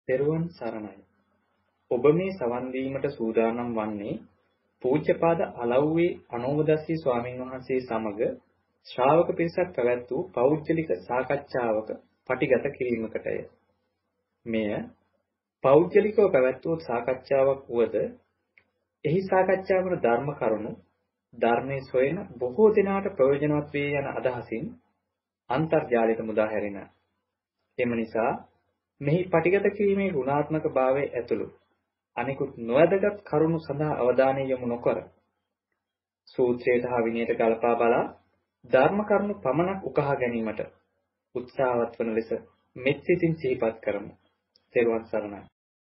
තෙරුවන් සරණයි. ඔබ මේ සවන් දීමට සූදානම් වන්නේ පූජ්‍යපාද අලව්වේ අනෝමදස්සී ස්වාමීන් වහන්සේ සමග ශ්‍රාවක පිරිසක් පැවැත් වූ පෞද්ගලික සාකච්ඡාවක පටිගත කිරීමකටය. මෙය පෞද්ගලිකව පැවැත් වූ සාකච්ඡාවක් වුවද එහි සාකච්ඡා වන ධර්ම කරුණු ධර්මයේ සොයන බොහෝ දෙනාට ප්‍රයෝජනවත් වේ යන අදහසින් අන්තර්ජාලයට මුදා හැරෙන. එම නිසා මෙහි පටිගත කිරීමේ ගුණාත්මක භාවයේ ඇතුළු අනිකුත් නොවැදගත් කරුණු සඳහා අවධානය යොමු නොකර සූත්‍රයට හා විනයට ගලපා බලා ධර්ම කරුණු පමණක් උකහා ගැනීමට උත්සාහවත් වන ලෙස මෙත් සිතින් සිහිපත් කරමු. තෙරුවන් සරණයි.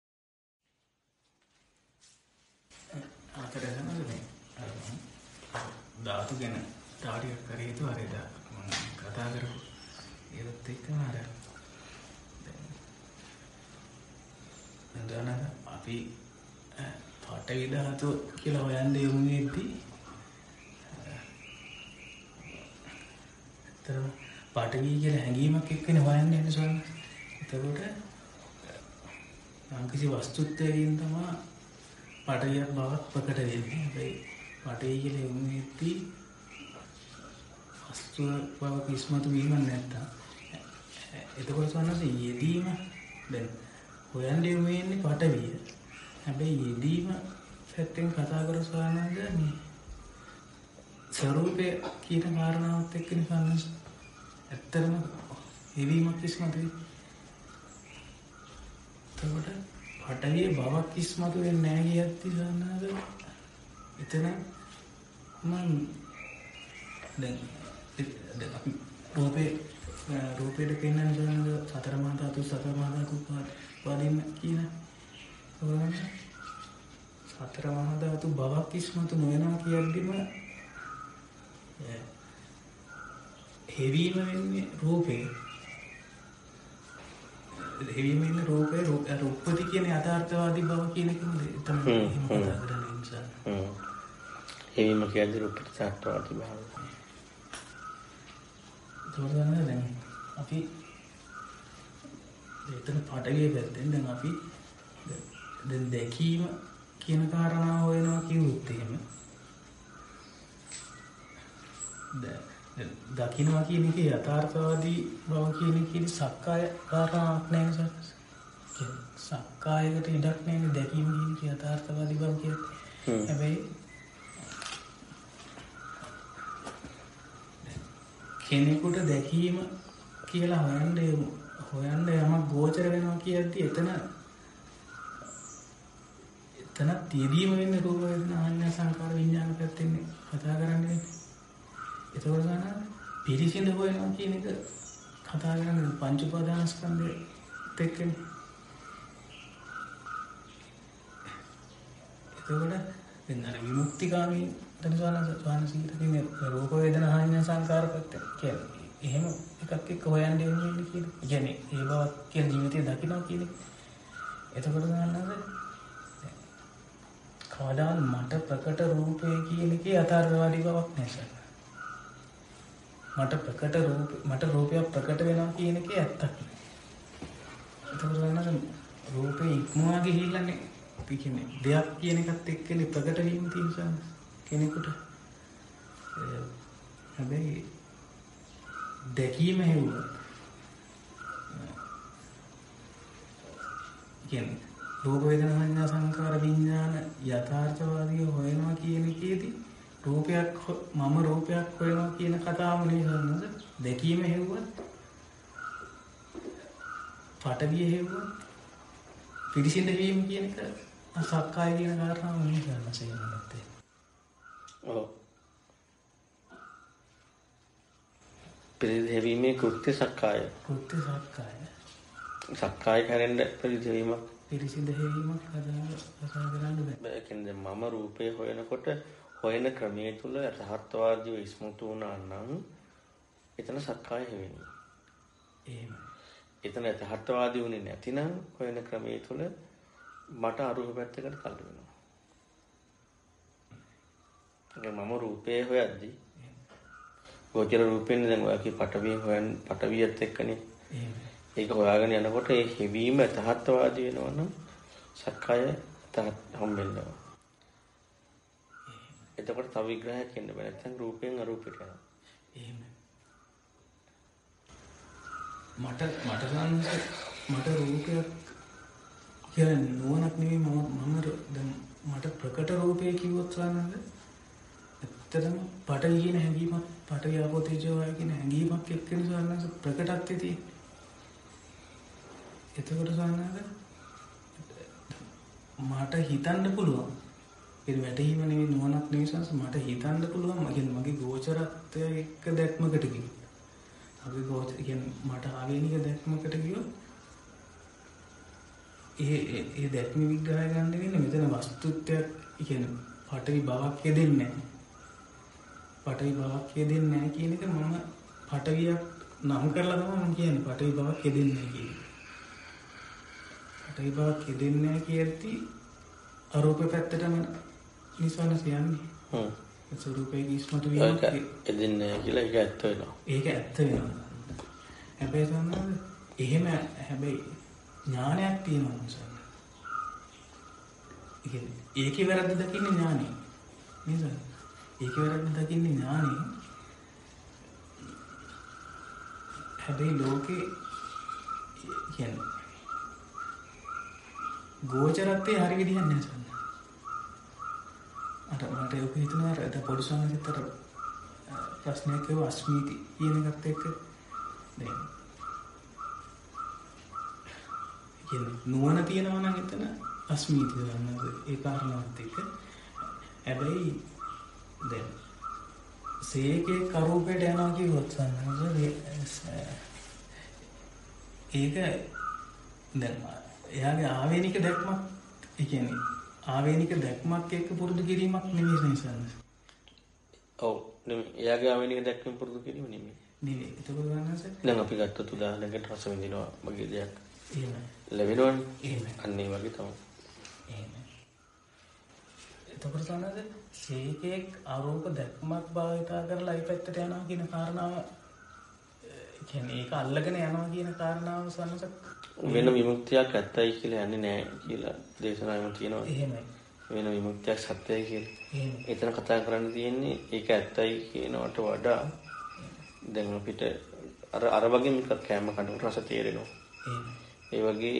ධාතු ගැන තාඩියක් කරේ තු හරිද මම කතා කරපු ඒකත් එක්කම අර දැන් අපි පඨවි ධාතු කියලා හොයන්නේ යමු වෙද්දී ඒතර පඨවි කියලා හැඟීමක් එක්කනේ හොයන්නේ නේද? එතකොට යම්කිසි වස්තුත්වයකින් තමයි පඨවියක් බවක් ප්‍රකට වෙන්නේ. හැබැයි පඨවි කියලා යමු වෙද්දී වස්තු බවක් ඉස්මතු වීම නැත්තම් එතකොට සන්නසේ යෙදීම දැන් හොයන්නේ යන්නේ පඨවිය. හැබැයි යෙදීම පැත්තෙන් කතා කරසවනද මේ ස්වરૂපය කියන කාරණාවත් එක්ක නිකන් ඇත්තටම යෙදීමක් ඉස්මතු වෙයි. එතකොට පඨවිය බවක් ඉස්මතු වෙන්නේ නැහැ කියද්දි සන්නද එතන මම දැන් අපි රූපේ දෙකෙන් යන සතර මහා ධාතු වදින්න කියන සතර මහා ධාතු බවක් ඉස්මතු නොවනවා කියද්දිම හෙවීම වෙන්නේ රූපේ. හෙවීම වෙන්නේ රූපපති කියන යථාර්ථවාදී බව කියන එක තමයි එහෙම කතා කරන්නේ නිසා. හෙවීම කියන්නේ රූපපති යථාර්ථවාදී බව. තෝරගන්න දැන් අපි එතන පටවිය පැත්තෙන් දැන් අපි දැන් දැකීම කියන කාරණාව හොයනවා කිව්වොත් එහෙම දකින්නවා කියන එකේ යථාර්ථවාදී බව කියන එකේ සක්කාය කාරණාවක් නැහැ නේද? සක්කායකට ඉඩක් නැහැ දැකීම කියන එකේ යථාර්ථවාදී බව කියන්නේ. හැබැයි කෙනෙකුට දැකීම කියලා හොයන්න යමක් ගෝචර වෙනවා කියද්දි එතන තියදීම වෙන්නේ රූප වේදනා ආඥා සංකාර විඥාන පැත්තෙන් කතා කරන්නේ. ඒතකොට ගන්න පිරිසිඳ හොයනවා කියන එක කතා කරන්නේ පංච උපාදානස්කන්ධෙත් එක්කනේ. එතකොට දැන් අර විමුක්තිගාමී ධනසානසීත කියන්නේ රූප වේදනා ආඥා සංකාර පැත්ත කියන්නේ. එහෙම එකක් එක්ක හොයන්න යන්නේ කියන. කියන්නේ ඒ බවක් කියන ජීවිතය දකිනවා කියන එක. එතකොට ගන්නද කවදාවත් මට ප්‍රකට රූපය කියන එකේ යථාර්ථවාදී බවක් නැහැ. මට රූපයක් ප්‍රකට වෙනවා කියන එකේ ඇත්තක් නැහැ. එතකොට ගන්නද රූපේ ඉක්මවා ගිහිල්ලානේ අපි කියන්නේ දෙයක් කියන එකත් එක්කනේ ප්‍රකට වීම තියෙනවා කෙනෙකුට. හැබැයි දැකීම හේවුවා කියන්නේ රූප වේදනා සංඥා සංකාර විඥාන යථාර්ථවාදී හොයනවා කියන එකේදී මම රූපයක් හොයනවා කියන කතාවම නෙවෙයි. දැකීම හේවුවා පටවිය හේවුවා පිරිසිඳ වීම කියන එක සක්කාය කියන කාරණාව නෙවෙයි ගන්නසේ. ඔව්. පිරිසිඳීමේ කෘත්‍ය සක්කාය. සක්කාය කරෙන්න පිරිසිඳීමක්. පිරිසිඳීමක් කතා කරන්න බෑ. ඒ කියන්නේ මම රූපේ හොයනකොට හොයන ක්‍රමයේ තුල යථාර්ථවාදීව ඉස්මතු වුණා නම් එතන සක්කාය වෙන්නේ. එහෙම. එතන යථාර්ථවාදී වුණේ නැතිනම් හොයන ක්‍රමයේ තුල මට අරූප පැත්තකට කල් වෙනවා. මම රූපේ හොයද්දී ගෝචර රූපෙන්නේ දැන් ඔයගේ පටවිය හොයන් පටවියත් එක්කනේ ඒක හොයාගෙන යනකොට ඒ හිවීම යථාර්ථවාදී වෙනවා නම් සක්කාය හම්බෙන්නවා. එතකොට තව විග්‍රහයක් එන්න බෑ. නැත්නම් රූපයෙන් අරූපයට යනවා. එහෙම. මට රූපයක් කියලා නුවණක් නෙවෙයි මම දැන් මට ප්‍රකට රූපය කිව්වොත් සානන්ද ඇත්තටම පටවි කියන හැඟීමක් පටවි ආපෝ තේජෝ වායු කියන හැඟීමක් එක්කනේ සානන්ද ප්‍රකටත්වයේ තියෙන්නේ. එතකොට සානන්ද මට හිතන්න පුළුවන් ඒ වැටහීම නෙවෙයි නුවණක් නෙවෙයි සානන්ද මට හිතන්න පුළුවන් මගේ ගෝචරත්වය එක්ක දැක්මකට කිව්වොත් අපි ගෝචර කියන්නේ මට ආවේනික දැක්මකට කිව්වොත් ඒ දැක්ම විග්‍රහය ගන්න වෙන්නේ මෙතන වස්තුත්වයක් කියන්නේ පටවි බවක් යෙදෙන්නේ නැහැ. පටවි බවක් යෙදෙන්නේ නැහැ කියන එක මම පටවියක් නම් කරලා තමයි මම කියන්නේ පටවි බවක් යෙදෙන්නේ නැහැ කියන්නේ. පටවි බවක් යෙදෙන්නේ නැහැ කියද්දි අරූප පැත්තටම නිසන කියන්නේ. ඒ ස්වරූපයේ ඉස්මතු වීමක් යෙදෙන්නේ නැහැ කියලා ඒක ඇත්ත වෙනවා. ඒක ඇත්ත වෙනවා. හැබැයි තමයි එහෙම හැබැයි ඥානයක් තියෙනවා මොසන්න. ඒකේ වැරද්ද දකින්නේ ඥානෙ. නේද? ඒකේ වැරද්ද දකින්නේ ඥානෙ. හැබැයි ලෝකේ කියන්නේ ගෝචරත්වයේ හරි විදිහක් නැහැ සන්න. අර මට ඒක හිතෙනවා අර පොඩි සංගීතතර ප්‍රශ්නයක් ඒව අස්මීති කියන එකත් එක්ක දැන් නුවණ තියෙනවා නම් එතන අස්මීතිය ගන්නද ඒ කාරණාවත් එක්ක හැබැයි දැන් සේකේ කරූපයට යනවා කිව්වොත් සන්නද ඒක දැන් එයාගේ ආවේනික දැක්මක් ඒ කියන්නේ ආවේනික දැක්මක් එක්ක පුරුදු කිරීමක් නෙවෙයි සන්නද. ඔව් නෙමෙයි එයාගේ ආවේනික දැක්ම පුරුදු කිරීම නෙමෙයි. නෙවෙයි ඒක ගන්නස දැන් අපි ගත්තොත් උදාහරණයකට රස විඳිනවා වගේ දෙයක්. එහෙමයි. ලැබෙනවනේ. එහෙමයි. අන්න ඒ වගේ තමයි. එහෙමයි. එතකොට තමයි සීකේ ආරෝප දැක්මක් භාවිතා කරලා ඒ පැත්තට යනවා කියන කාරණාව කියන්නේ ඒක අල්ලගෙන යනවා කියන කාරණාව සන්නස වෙන විමුක්තියක් ඇත්තයි කියලා යන්නේ නැහැ කියලා දේශනාවෙම තියෙනවා. එහෙමයි. වෙන විමුක්තියක් සත්‍යයි කියලා. එහෙමයි. එතන කතා කරන්න තියෙන්නේ ඒක ඇත්තයි කියනවට වඩා දැන් අපිට අර වගේ එකක් කැම කනකොට රස තේරෙනවා. එහෙමයි. ඒ වගේ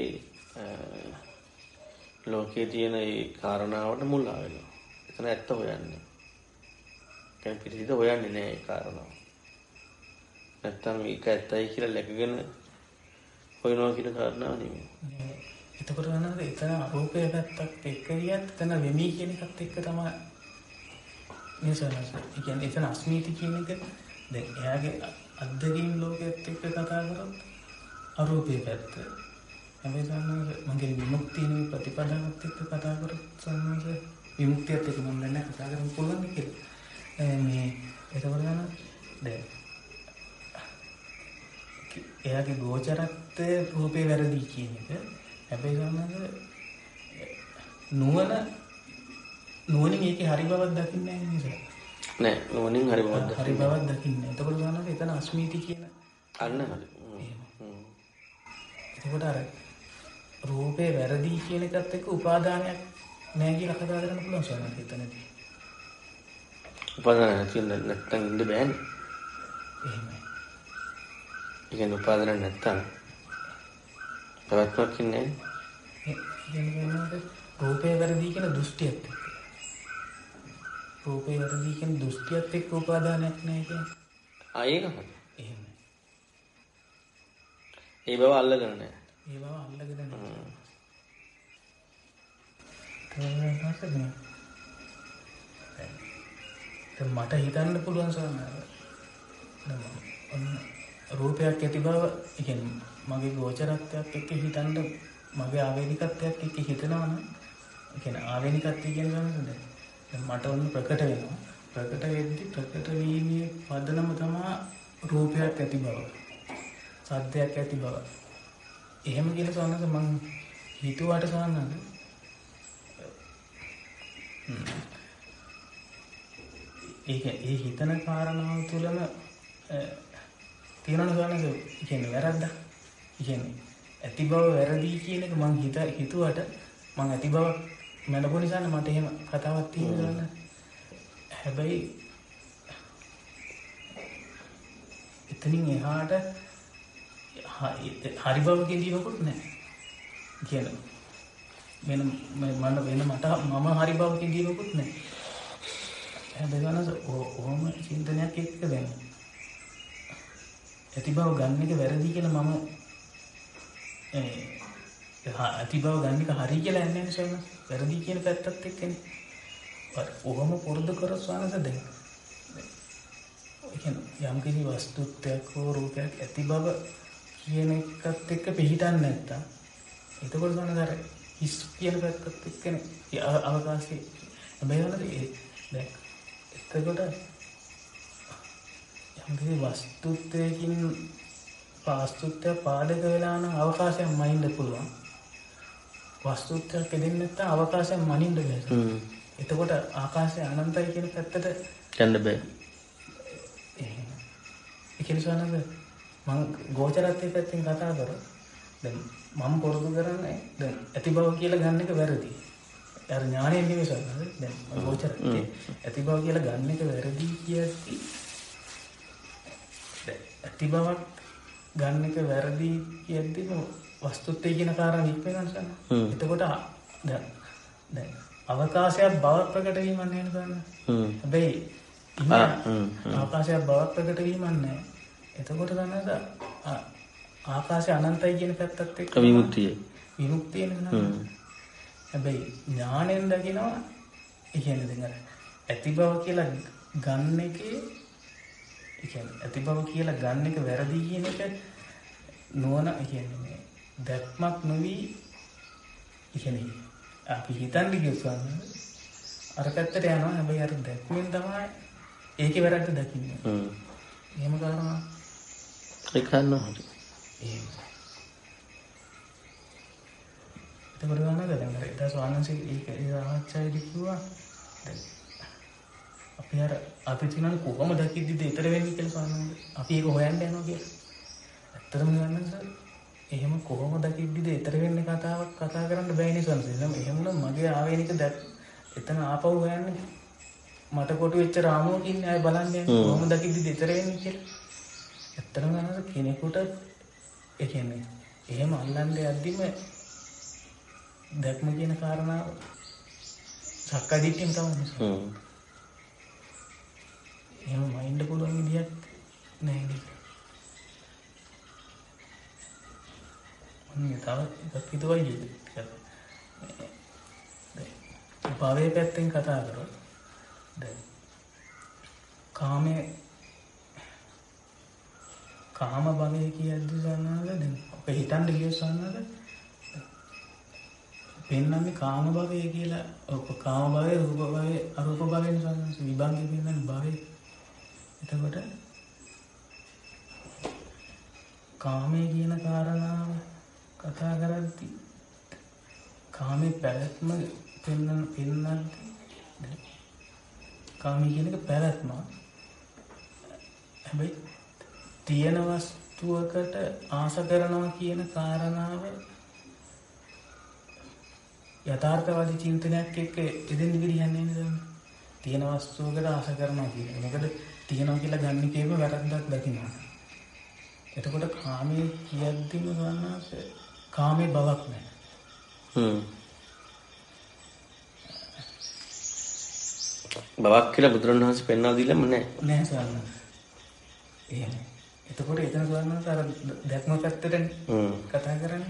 ලෝකයේ තියෙන ඒ කාරණාවට මුලා වෙනවා. එතන ඇත්ත හොයන්නේ. දැන් පිළිසිත හොයන්නේ නෑ ඒ කාරණාව. නැත්තම් මේක ඇත්තයි කියලා läගගෙන හොයනවා කියන කාරණාව නෙමෙයි. එතකොට ගන්නද එතන අරූපයේ පැත්තක් එක්ක ගියත් එතන වෙමි කියන එකත් එක්ක තමයි මේසනස. ඒ කියන්නේ එතන අස්මීති කියන එක දැන් එයාගේ අද්දකින් ලෝකයේත් එක්ක කතා කරොත් අරූපයේ පැත්ත. හැබැයි සන්නස මගේ විමුක්තිය නෙවෙයි ප්‍රතිපදාවත් එක්ක කතා කරොත් සන්නස විමුක්තියත් එක්ක මම දැන් කතා කරන්න පුළුවන් කියලා. මේ එතකොට ගන්න දැන් එයාගේ ගෝචරත්වයේ රූපේ වැරදි කියන එක. හැබැයි සන්නස නුවණින් ඒකේ හරි බවක් දකින්නේ නැහැ නේද? නෑ නුවණින් හරි බවක් දකින්නේ. එතකොට සන්නස එතන අස්මීති කියන අන්න හරි. එතකොට අර රූපේ වැරදි කියන එකත් එක්ක උපාදානයක් නැහැ කියලා කතා කරන්න පුළුවන් සන්නස එතනදී. උපාදාන නැත්නම් ඉන්න බෑනේ. එහෙමයි. ඒ කියන්නේ උපාදාන නැත්තම් ප්‍රවත්මක් ඉන්නේ නැහැ. රූපේ වැරදි කියන දෘෂ්ටියත් එක්ක. රූපේ වැරදි කියන දෘෂ්ටියත් එක්ක උපාදානයක් නැහැ කියන්නේ. ඒක හරි. එහෙමයි. ඒ බව අල්ලගෙන නැහැ. ඒ බව අල්ලගෙන නැහැ. මට හිතන්න පුළුවන් සරණයි. රූපයක් ඇති බව කියන්නේ මගේ ගෝචරත්වයක් එක්ක හිතන්න මගේ ආවේනිකත්වයක් එක්ක හිතනවා නම් කියන්නේ ආවේනිකත්වය කියන්නේ මොනවද? දැන් මට ඔන්න ප්‍රකට වෙනවා. ප්‍රකට වෙද්දි ප්‍රකට වීමේ පදනම තමයි රූපයක් ඇති බව. සද්දයක් ඇති බව. එහෙම කියලා සවන්නස මං හිතුවට සවන්නද ඒ හිතන කාරණාව තුළම තියෙනවනේ සවන්නස කියන්නේ වැරද්දක්. කියන්නේ ඇති බව වැරදි කියන එක මං හිතුවට මං ඇති බව මැනපු නිසානේ මට එහෙම කතාවක් තියෙනවා. හැබැයි එතනින් එහාට හරි බව කියනකොට නෑ. කියන්නේ වෙන මට මම හරි බව කියනකොට නෑ. හැබැයි ඕම චින්තනයක් එක්ක දැන් ඇති බව ගන්න එක වැරදි කියලා මම ඇති බව ගන්න එක හරි කියලා යන්නේ නැහැ සර්. වැරදි කියන පැත්තත් එක්කනේ. ඔහොම පුරුදු කරොත් සානස දැන් යම් කිසි වස්තුත්වයක් හෝ රූපයක් ඇති බව කියන එකත් එක්ක පිළිටන්නේ නැත්තම් එතකොට සානස අර හිස් කියන පැත්තත් එක්කනේ අවකාශයේ හැබැයි දැන් එතකොට යම් කිසි වස්තුත්වයකින් පාස්තුත්වය පාදක වෙලා නම් අවකාශයක් මනින්න පුළුවන්. වස්තුත්වයක් දෙන්නේ නැත්නම් අවකාශයක් මනින්න බැහැ. එතකොට ආකාශය අනන්තයි කියන පැත්තට යන්න බෑ. ඒ කියන්නේ මම ගෝචරත්වයේ පැත්තෙන් කතා කරා. දැන් මම පුරුදු කරන්නේ දැන් ඇති බව කියලා ගන්න එක වැරදි. අර ඥාණයෙන් නෙවෙයි සර්. දැන් ගෝචරත්වයේ ඇති බව කියලා ගන්න එක වැරදි කියද්දි ඇති බවක් ගන්න එක වැරදි කියද්දි වස්තුත්වය කියන කාරණා ඉක් වෙනවා සර්. එතකොට දැන් අවකාශයක් බවක් ප්‍රකට වීමක් නෑ නේද? හැබැයි අවකාශයක් බවක් ප්‍රකට වීමක් නෑ. එතකොට තමයි ආකාශය අනන්තයි කියන පැත්තත් එක්ක විමුක්තිය නේද? හැබැයි ඥාණයෙන් දකිනවා ඒ කියන්නේ දැන් අර ඇති බව කියලා ගන්න එකේ ඒ කියන්නේ ඇති බව කියලා ගන්න එක වැරදි කියන එක නෝන ඒ කියන්නේ දැක්මක් නොවි ඒ කියන්නේ අපි හිතන්නේ කියනවා අර පැත්තට යනවා. හැබැයි අර දැක්මෙන් තමයි ඒකේ වැරද්ද දකින්නේ. එහෙම කරනවා ඒක නෑ. එහෙම. එතකොට ගන්නද දැන් ඒක ස්වාමීන් ඒක ආච්චායි කිව්වා දැන් අපි තියන කොහොම දකිද්දිද ඊතර වෙන්නේ කියලා ස්වාමීන් අපි ඒක හොයන්න යනවා කියලා. ඇත්තටම ගන්න සර් එහෙම කොහොම දකිද්දිද ඊතර වෙන්නේ කතාවක් කතා කරන්න බෑනේ ස්වාමීන්. එහෙම නම් මගේ ආවේනික එතන ආපහු හොයන්නේ මට කොටු වෙච්ච රාමුවක ඉන්නේ අය බලන්නේ කොහොම දකිද්දිද ඊතර වෙන්නේ කියලා. ඇත්තටම ගන්න කෙනෙකුට ඒ කියන්නේ එහෙම අල්ලන්නේ යද්දිම දැක්ම කියන කාරණාව සක්කාදිට්ඨියම තමයි. එහෙම මයින්ඩ් පුළුවන් විදියක් නැහැ නේද? අනේ තව එකක් හිතුවයි භවයේ පැත්තෙන් කතා කරොත් දැන් කාම භවය කියද්දි සන්නහද දැන් අපේ හිතන්න ගියොත් සන්නහද පෙන්නන්නේ කාම භවය කියලා. කාම භවය, රූප භවය, අරූප භවයෙන් සන්නහද විභංගේ පෙන්නන්නේ භවය. එතකොට කාමයේ කියන කාරණාව කතා කරද්දී කාමයේ පැවැත්ම පෙන්නද්දී කාමයේ කියන එක පැවැත්ම. හැබැයි තියෙන වස්තුවකට ආශ කරනවා කියන කාරණාව යථාර්ථවාදී චින්තනයක් එක්ක එදින් ගිරියන්නේ නේද? තියෙන වස්තුවකට ආශ කරනවා කියන්නේ. මොකද තියෙනවා කියලා ගන්න කේම වැරද්දක් දකින්නවා. එතකොට කාමයේ කියද්දිම ගන්නාස කාමයේ බවක් නැහැ. බවක් කියලා බුදුරණවහන්සේ පෙන්වා දීලම නැහැ. නැහැ සාරණ. එහෙම. එතකොට එතන ගන්නාස අර දැක්ම පැත්තට කතා කරන්නේ.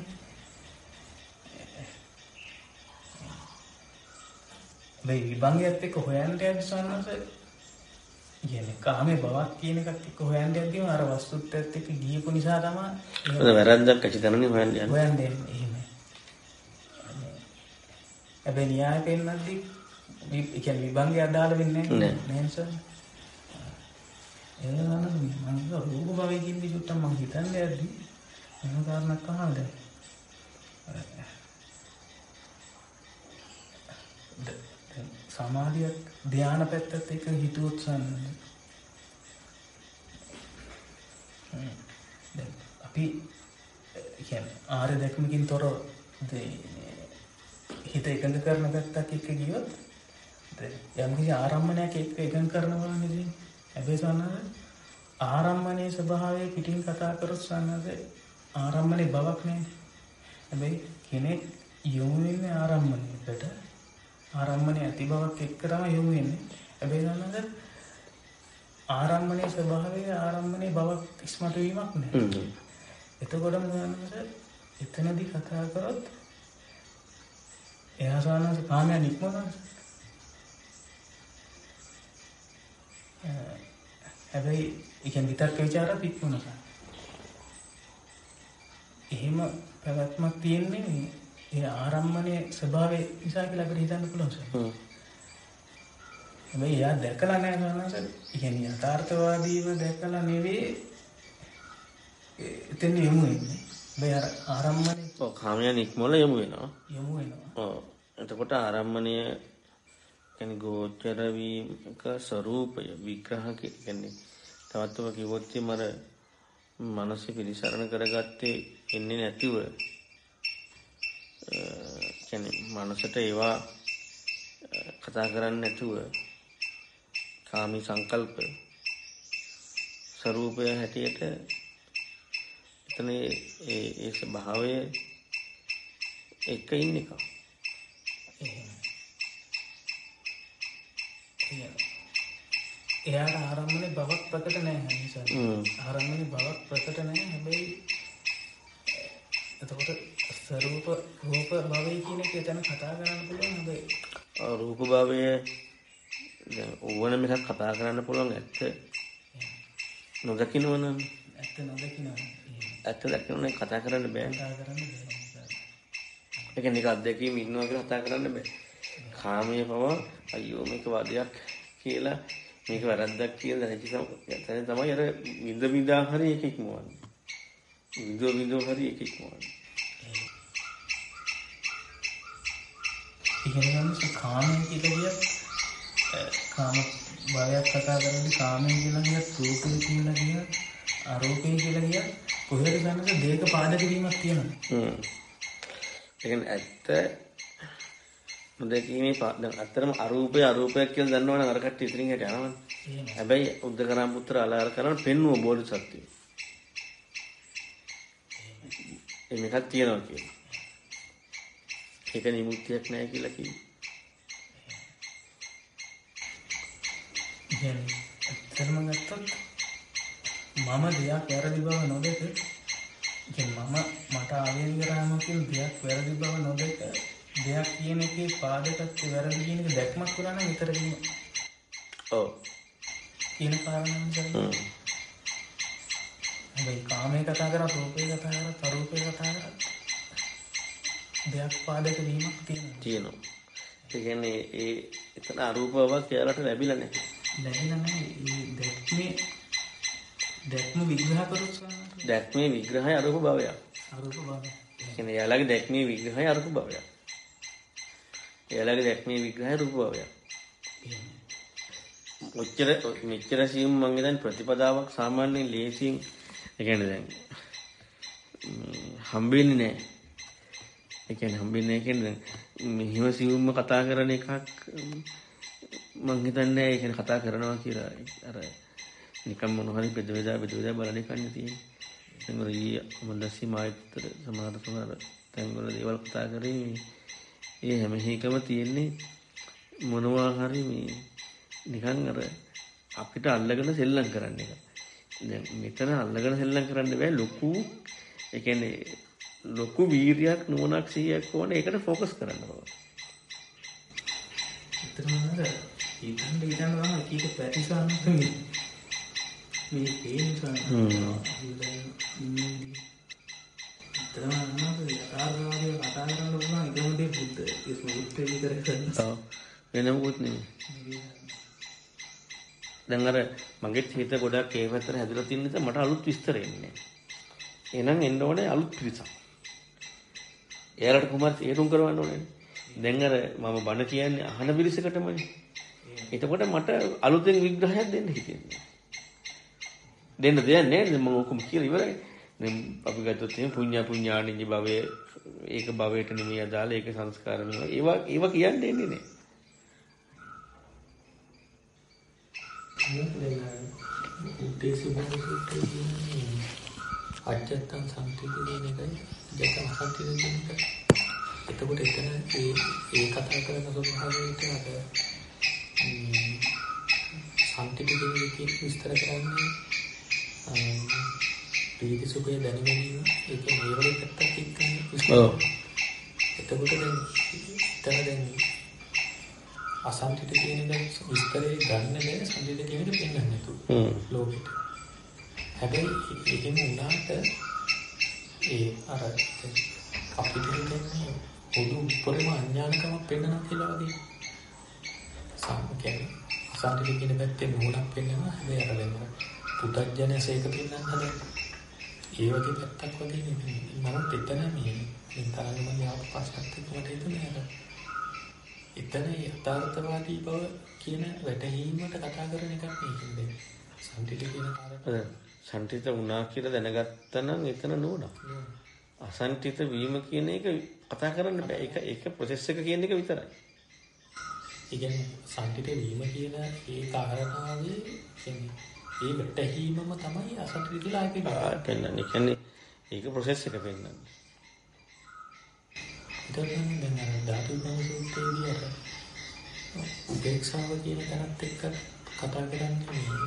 මේ විභංගයත් එක්ක හොයන්න යද්දී සාරණස කියන්නේ කාමයේ බවක් කියන එකත් එක්ක හොයන්න යද්දීම අර වස්තුත්වයට එක්ක ගියපු නිසා තමයි ඒක වැරද්දක් ඇතිදන්නේ හොයන්න යන්නේ. හොයන්නේ එහෙම. හැබැයි න්‍යාය පෙන්නද්දී ඒ කියන්නේ විභංගය අදාළ වෙන්නේ නැහැ නේද සර්? ඒක නේද මම රූප භවයේ කිව්වේ චුට්ටක් මම හිතන්නේ යද්දී මොන කාරණාවක් අහන්නද? සමාධියක් ධ්‍යාන පැත්තත් එක්ක හිතුවොත් සම්මත දැන් අපි කියන්නේ ආර්ය දැක්මකින් තොර හිත එකඟ කරන පැත්තක් එක්ක ගියොත් යම් කිසි ආරම්මණයක් එක්ක එකඟ කරනවා නේද? හැබැයි සන්නද ආරම්මණයේ ස්වභාවය පිටින් කතා කරොත් සන්නද ආරම්මණේ බවක් නෑ. හැබැයි කෙනෙක් යොමු වෙන්නේ ආරම්මණයකට. ආරම්මණය ඇති බවක් එක්ක තමයි යොමු වෙන්නේ. හැබැයි සන්නද ආරම්මණයේ ස්වභාවය ආරම්මණේ බවක් ඉස්මතු වීමක් නෑ. එතකොටම සන්නද එතනදී කතා කරොත් එයා සන්නද කාමයන් ඉක්මවනවා. හැබැයි ඉතින් විතක්ක ਵਿਚාර පිටුනක. එහෙම පැවැත්මක් තියෙන්නේ ඒ ආරම්මණයේ ස්වභාවය නිසා කියලා අපිට හිතන්න පුළුවන් සර්. හැබැයි එයා දැකලා නැහැ සර්. කියන්නේ යථාර්ථවාදීව දැකලා නෙවෙයි එතන යමු වෙන්නේ. හැබැයි අර ආරම්මණය කාමයන් ඉක්මවල යමු වෙනවා. යමු වෙනවා. එතකොට ආරම්මණය කියන්නේ ගෝචර වීමක ස්වરૂපය විග්‍රහ කියන්නේ තවත්ව කිව්වොත් මර මනස පිළිසරණ කරගත්තේ එන්නේ නැතිව කියන්නේ මනසට ඒවා කතා කරන්නේ නැතුව කාමී සංකල්ප ස්වરૂපය හැටියට එතන ඒ ස්වභාවය එක ඉන්න එක. එයාට ආරම්මණය බවක් ප්‍රකට නැහැ නිසා. ආරම්මණය බවක් ප්‍රකට නැහැ. හැබැයි එතකොට ස්වરૂප රූප භවය කියන එක එතන කතා කරන්න පුළුවන්. හැබැයි රූප භවය දැන් ඕනම එකක් කතා කරන්න පුළුවන් ඇත්ත නොදකින්නවනම්. ඇත්ත නොදකින්නවා. ඇත්ත දකින්න කතා කරන්න බෑ. කතා කරන්න බෑ. ඒ කියන්නේ එක අත්දැකීම් ඉන්නවා කියලා කතා කරන්න බෑ. කාමයේ පව අයියෝ මේක වදයක් කියලා මේක වැරද්දක් කියලා දැනෙච්ච තමයි අර විඳ හරි එක ඉක්මවන්නේ. විඳ හරි එක ඉක්මවන්නේ. ඉගෙනගන්න කාමයෙන් කියලා කාම භවයක් කතා කරන්නේ කාමයෙන් කියලා කියත් රූපේ කියලා කියත් අරූපේ කියලා කියත් කොහෙද ගන්නද දෙයක පාදක වීමක් තියෙනවා. ඒ කියන්නේ ඇත්ත නොදැකීමේ දැන් අත්‍තරම අරූපයක් කියලා දන්නවනම් අර කට්ටිය ඉතින් හිට යනවනේ. හැබැයි උද්දකරම් පුත්‍ර අලාර කරන පෙන්නුව බෝධිසත්වය. මේකක් තියනවා කියන්නේ. ඒක නිමුක්තියක් නැහැ කියලා කිව්වේ. කියන්නේ අත්‍තරම ගත්තොත් මම දෙයක් වැරදි බව නොදක කියන්නේ මට ආවේනිකරම කියන දෙයක් වැරදි බව නොදක දෙයක් කියන එකේ පාදකත්වය වැරදි කියන එක දැක්මක් කරා නම් විතර කියන. ඔව්. කියන කාරණා නිසා. හැබැයි කාමයේ කතා කරා රූපේ කතා කරා අරූපේ කතා කරා දෙයක් පාදක වීමක් තියෙනවා. ඒ කියන්නේ ඒ එතන අරූපවක් යාලට ලැබිලා නැහැ. ලැබිලා නැහැ. ඒ දැක්ම විග්‍රහ කරොත් දැක්මේ විග්‍රහය අරූප භවයක්. අරූප භවය. කියන්නේ යාලගේ දැක්මේ විග්‍රහය අරූප භවයක්. යාලගේ දැක්මේ විග්‍රහය රූප භවයක්. මෙච්චර සියුම් මං හිතන්නේ ප්‍රතිපදාවක් සාමාන්‍යයෙන් ලේසියෙන් ඒ කියන්නේ දැන් හම්බෙන්නේ නැහැ. ඒ කියන්නේ හම්බෙන්නේ නැහැ කියන්නේ මෙහිම සියුම්ම කතා කරන එකක් මං හිතන්නේ ඒ කියන්නේ කතා කරනවා කියලා අර නිකම් මොන හරි බෙදවලා බලන එකක් නෙතියි. දැන් ඔය මන්දස්සි මායිතර සමහර තැන්වල දේවල් කතා කරේ ඒ හැම එකම තියෙන්නේ මොනවා හරි මේ නිකන් අර අපිට අල්ලගෙන සෙල්ලම් කරන්න එක. දැන් මෙතන අල්ලගෙන සෙල්ලම් කරන්න බෑ ලොකු ඒ කියන්නේ ලොකු වීරියක් නුවණක් 100ක් ඕනේ ඒකට ફોකස් කරන්න ඕන. ඒතරමද ඊටන් ගම එක පැතිසන්න මේ පේනසන යථාර්ථවාදය කතා කරන්න පුළුවන් එකම දේ බුද්ධ ඒ සූත්‍රය විතර කරනවා. වෙන මොකුත් නෙමෙයි. දැන් අර මගේ හිත ගොඩක් ඒ පැත්තට හැදලා තියෙන නිසා මට අලුත් විස්තර එන්නේ. එහෙනම් එන්න ඕනේ අලුත් පිරිසක්. එයාලට කොහොමද තේරුම් කරවන්න ඕනේ. දැන් අර මම බණ කියන්නේ අහන පිරිසකටමනේ. එතකොට මට අලුතෙන් විග්‍රහයක් දෙන්න හිතෙන්නේ. දෙන්න දෙයක් නෑ මම ඔක්කොම කියලා ඉවරයි. දැන් අපි ගත්තොත් එහෙනම් පුඤ්ඤාණිජ භවයේ ඒක භවයට නෙමෙයි අදාළ ඒක සංස්කාර නෙමෙයි. ඒවා කියන්නේ එන්නේ නේ. අජත්තං සම්පතිදේ නේද? ජතං සම්පතිදේ නේද? එතකොට එතන ඒ කතා කරන ස්වභාවයට අර සම්පතිදේ කියන විස්තර කරන්නේ ප්‍රීති සුඛය දැනගැනීම ඒක නිරෝධ පැත්තක් එක්කනේ. ඔව්. එතකොට දැන් අසම්පිත කියන එක විස්තරේ ගන්න බෑ සම්පිත කියන එක පෙන්වන්න නැතුව. ලෝකෙට. හැබැයි එහෙම වුණාට ඒ අර අපිට කියන්නේ පොදු උපරිම අඥානකමක් පෙන්වනවා කියලා වගේ. කියන්නේ අසම්පිත කියන පැත්තේ නෝනක් පෙන්වනවා. හැබැයි අර වෙන පුතඥයස ඒක පෙන්වන්න හදන්නේ. ඒ වගේ පැත්තක් වගේ නෙමෙයි. මම එතන මේ තරංගම යාප පස්සට මට හිතුනේ එතන යථාර්ථවාදී බව කියන වැටහීමට කතා කරන එකක් නෙමෙයි. සම්පිත කියන කාරණා සම්පිත වුණා කියලා දැනගත්තා නම් එතන නෝනා. අසම්පිත වීම කියන එක කතා කරන්න බෑ. ඒක ප්‍රොසෙස් එක කියන එක විතරයි. ඒ කියන්නේ සම්පිත වීම කියන ඒ කාරණාවේ කියන්නේ ඒ වැටහීමම තමයි අසම්පිතලා පෙන්නන්නේ. කියන්නේ ඒක ප්‍රොසෙස් එක පෙන්නන්නේ. ඒකෙන් දැන් ධාතු සූත්‍රයේදී අර උපේක්ෂාව කියන තැනත් එක්ක කතා කරන්නේ මේ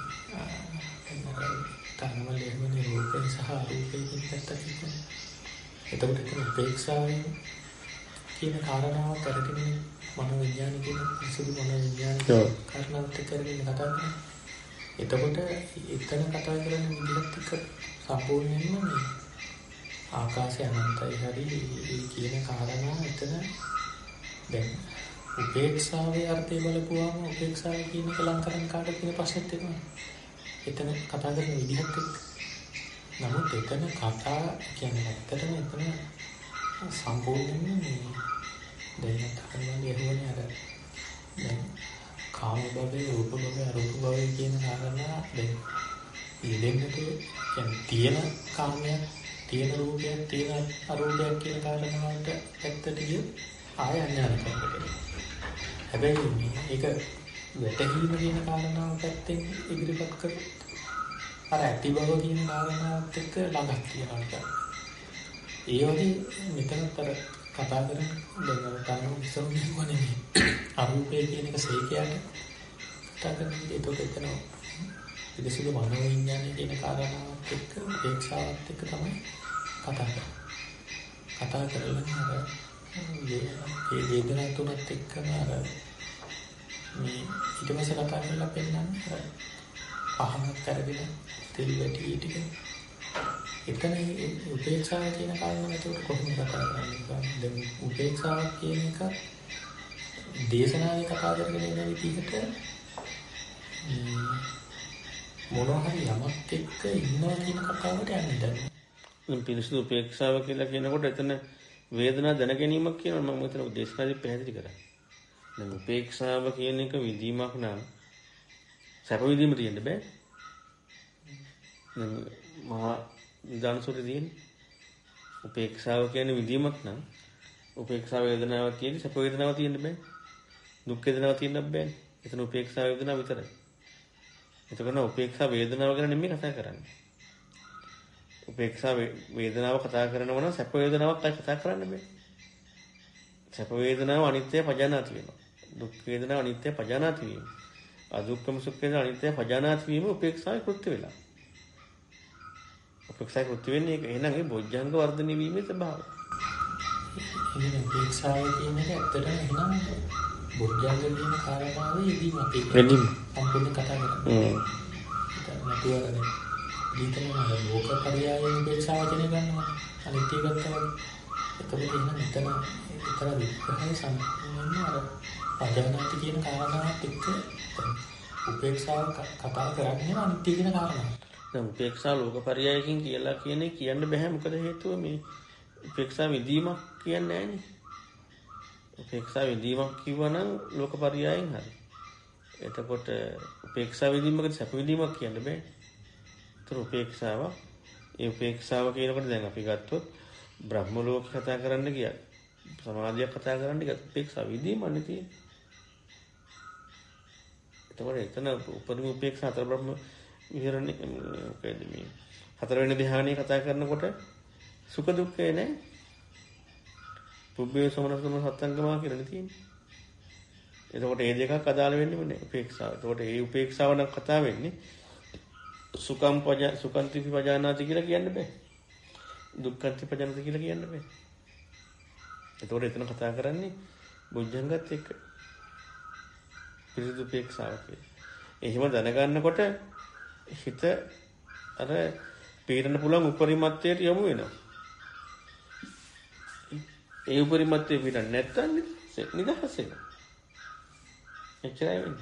තනවල එහෙමනේ රූපේ සහ අරූපේ කියන පැත්තත් එක්ක. එතකොට උපේක්ෂාවෙන් කියන කාරණාව කරගෙන මනෝ විඥාන කියන විසුදු මනෝ විඥාන කාරණාවත් එක්ක කරගෙන කතා කරන්නේ. එතකොට එතන කතා කරන විදිහත් එක්ක සම්පූර්ණයෙන්ම මේ ආකාශය අනන්තයි හරි ඒ කියන කාරණා එතන දැන් උපේක්ෂාවේ අර්ථය බලපුවාම උපේක්ෂාව කියන එක ලං කරන් කාට කියන ප්‍රශ්නෙත් එනවා. එතන කතා කරන විදිහත් එක්ක. නමුත් එතන කතා කියන්නේ ඇත්තටම එතන සම්පූර්ණයෙන්ම මේ දැන් තමයි යහුවනේ අර දැන් කාම භවයේ රූප භවයේ අරූප භවයේ කියන කාරණා දැන් ඊළඟට කියන්නේ තියෙන කාමයක් තියෙන රූපයක් තියෙන අරූපයක් කියන කාරණාවට ඇත්තට කිය ආය අඥානකමකට. හැබැයි මේක වැටහීම කියන කාරණාව පැත්තෙන් ඉදිරිපත් කරොත් අර ඇති බව කියන කාරණාවත් එක්ක ළඟක් කියනවා නිකන්. ඒ වගේ මෙතනතර කතා කරන දැන් විසරුනේ නෙමෙයි. අරූපය කියන එක සේකයට කතා කරන්නේ ඒකට එතන විදසුදු මනෝ විඥානය කියන කාරණාවත් එක්ක උපේක්ෂාවත් එක්ක තමයි කතා කරන්නේ. කතා කරලා අර මේ වේදනා තුනත් එක්කම අර මේ ඊට පස්සේ කතා කරලා පෙන්නන්නේ පහනක් කරගෙන තෙල් වැටි ටික. එතන උපේක්ෂාව කියන කාරණාව ඒකට කොහොමද කතා කරන්නේ? දැන් උපේක්ෂාව කියන එක දේශනාවේ කතා කරගෙන යන විදිහට මොනවා හරි යමක් එක්ක ඉන්නවා කියන කතාවට යන්නේ දැන්. පිරිසුදු උපේක්ෂාව කියලා කියනකොට එතන වේදනා දැන ගැනීමක් කියනවා. මම මෙතන දේශනාවේ පැහැදිලි කරා. දැන් උපේක්ෂාව කියන එක විදීමක් නම් සැප විදීම තියෙන්න බෑ. දැන් මහා නිදානසෝතේ තියෙන්නේ උපේක්ෂාව කියන්නේ විදීමක් නම් උපේක්ෂා වේදනාවක් කියන්නේ සැප වේදනාවක් තියෙන්න බෑ. දුක් වේදනාවක් තියෙන්න බෑනේ. එතන උපේක්ෂා වේදනාව විතරයි. එතකොට උපේක්ෂා වේදනාව ගැන නෙමෙයි කතා කරන්නේ. උපේක්ෂා වේදනාව කතා කරනවා නම් සැප වේදනාවක් කතා කරන්න බෑ. සැප වේදනාව අනිත්‍ය පජානාති වෙනවා. දුක් වේදනාව අනිත්‍ය පජානාති වීම. අදුක්කම සුඛ වේදනාව අනිත්‍ය පජානාති වීම උපේක්ෂාවේ කෘත්‍ය වෙලා. උපේක්ෂා කෘත්‍ය වෙන්නේ ඒක. එහෙනම් ඒ බොජ්ජංග වර්ධනය වීමේ ස්වභාවය. ඉතින් උපේක්ෂාව කියන එක ඇත්තටම එහෙනම් බොජ්ජංග කියන කාරණාවේ ඉදීමක් ඒක. සම්පූර්ණ කතා කරන්නේ. ඒක නැතුවරද දීතන ලෝක පරියායෙන් උපේක්ෂාව කියන ගන්නවා. අනිත්‍ය ගත්තා. එතකොට එහෙනම් එතන විග්‍රහය සම්පූර්ණයෙන්ම අර පජානාති කියන කාරණාවත් එක්ක උපේක්ෂාව කතා කරන්නේ අනිත්‍ය කියන කාරණාව. දැන් උපේක්ෂා ලෝක පරියායකින් කියලා කියන්නේ කියන්න බෑ. මොකද හේතුව මේ උපේක්ෂා විදීමක් කියන්නේ නැහැනේ. උපේක්ෂා විදීමක් කිව්වනම් ලෝක පරියායෙන් හරි. එතකොට උපේක්ෂා විදීමකට සැප විදීමක් කියන්න බෑ. ඒතර උපේක්ෂාව ඒ උපේක්ෂාව කියනකොට දැන් අපි ගත්තොත් බ්‍රහ්ම ලෝක කතා කරන්න ගියා. සමාධිය කතා කරන්න ගියා. උපේක්ෂාව විදීමන්නේ තියෙන්නේ. එතකොට එතන උපරිම උපේක්ෂා හතර බ්‍රහ්ම විහරණය මොකද මේ හතර වෙනි ධ්‍යානයේ කතා කරනකොට සුඛ දුක්ඛේ නෑ. පුබ්බේ සමනසම සත්සංගමා කියලා තියෙන්නේ. එතකොට මේ දෙකක් අදාළ වෙන්නේ මොනේ? උපේක්ෂාව. එතකොට මේ උපේක්ෂාව නම් කතා වෙන්නේ සුඛන්ති පජානාති කියලා කියන්න බෑ. දුක්ඛන්ති පජානාති කියලා කියන්න බෑ. එතකොට එතන කතා කරන්නේ බුද්ධංගත් එක්ක. පිරිසුදු උපේක්ෂාව කියලා. එහෙම දැනගන්නකොට හිත අර පීඩන පුළුවන් උපරිමත්වයට යොමු වෙනවා. ඒ උපරිමත්වයේ පිටන්න නැත්තම් නිදහස් වෙනවා. එච්චරයි වෙන්නේ.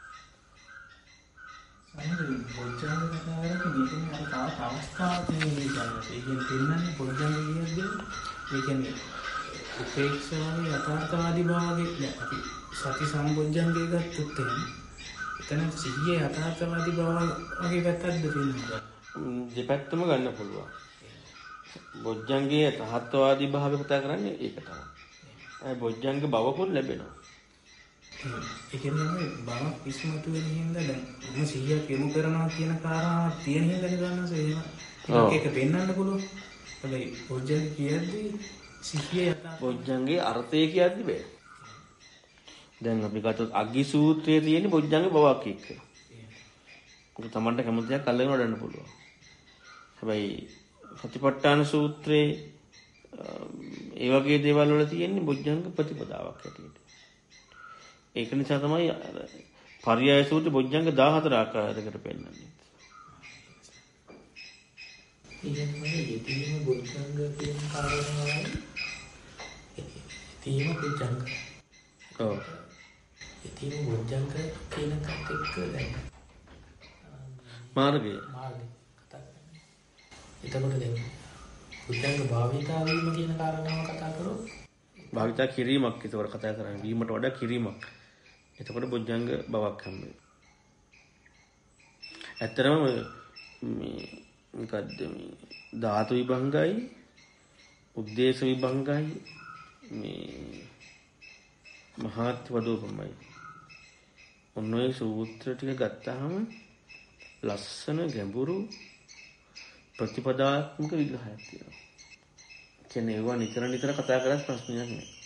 අනිත් බොජ්ජංග කතාවලදී මේකේ අර තවත් අවස්ථාවක් නෙවෙයි ගන්න. ඒ කියන්නේ දෙන්නන්නේ බොජ්ජංග කියද්දී ඒ කියන්නේ උපේක්ෂාවේ යථාර්ථවාදී භාවයේ අපි සති සම්බොජ්ජංගේ ගත්තොත් එතන සිහියේ යථාර්ථවාදී භාව වගේ පැත්තක්ද තියෙනවා. දෙපැත්තම ගන්න පුළුවන්. බොජ්ජංගේ යථාර්ථවාදී භාවය කතා කරන්නේ ඒක තමයි. ඒ බොජ්ජංග භවකුත් ලැබෙනවා. ඒ කියන්නේ බවක් ඉස්මතු වෙන හින්දා දැන් මම සිහියක් යොමු කරනවා කියන කාරණාවක් තියෙන හින්දා ගන්නස එහෙම ඒක පෙන්වන්න පුළුවන්. හැබැයි බොජ්ජංග කියද්දී සිහිය යථාර්ථ බොජ්ජංගේ අර්ථය කියද්දි බෑ. දැන් අපි ගත්තොත් අග්ගි සූත්‍රයේ තියෙන බොජ්ජංග භවක් එක්ක. ඒක තමන්ට කැමති දෙයක් අල්ලගෙන වඩන්න පුළුවන්. හැබැයි සතිපට්ඨාන සූත්‍රයේ ඒ වගේ දේවල් වල තියෙන්නේ බොජ්ජංග ප්‍රතිපදාවක් හැටියට. ඒක නිසා තමයි පරියාය සූත්‍රයේ බොජ්ජංග 14 ආකාරයකට පෙන්නන්නේ. ඉතින් යෙදීම බොජ්ජංග කියන කාරණාවයි යෙදීම බොජ්ජංග. ඔව්. යෙදීම බොජ්ජංග කියන කත් එක්ක දැන් මාර්ගය කතා කරන්නේ. එතකොට දැන් බොජ්ජංග භාවිතා වීම කියන කාරණාව කතා කරොත් භාවිතා කිරීමක් ඒතකොට කතා කරන්නේ වීමට වඩා කිරීමක්. එතකොට බොජ්ජංග බවක් හම්බ වෙනවා. ඇත්තරම මේ මොකද්ද මේ ධාතු විභංගයි උද්දේශ විභංගයි මේ මහත් වදෝපමයි. ඔන්න ඔය සූත්‍ර ටික ගත්තාම ලස්සන ගැඹුරු ප්‍රතිපදාත්මක විග්‍රහයක් තියෙනවා. කියන්නේ ඒවා නිතර නිතර කතා කරලා ප්‍රශ්නයක් නෑ.